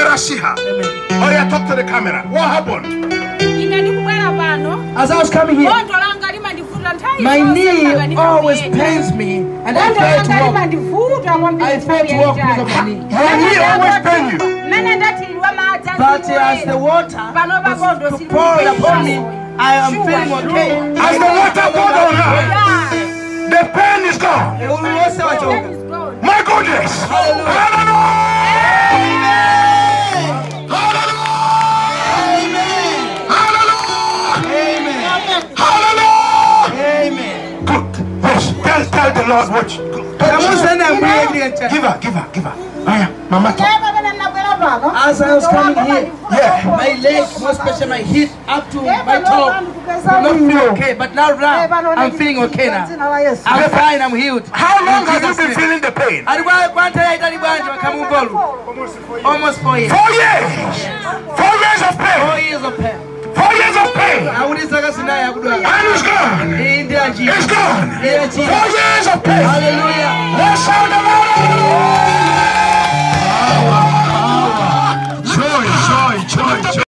camera see her. Oh yeah, talk to the camera. What happened? As I was coming here, my knee always pains me, and I fail to walk. I fail to walk because of my knee. Your knee always pains you. But as the water was poured upon me, I am feeling okay. As the water poured on her, the pain is gone. My goodness. Hallelujah. Tell the Lord what you do. Give her. Mama. As I was coming here, my leg, more especially my hip up to my toe, not feel okay. But now I'm feeling okay now. I'm fine, I'm healed. How long have you been feeling the pain? Almost 4 years. 4 years? 4 years of pain? 4 years of pain. 4 years of pain. And it's gone. It's gone. 4 years of pain. Hallelujah. Let's shout the Lord.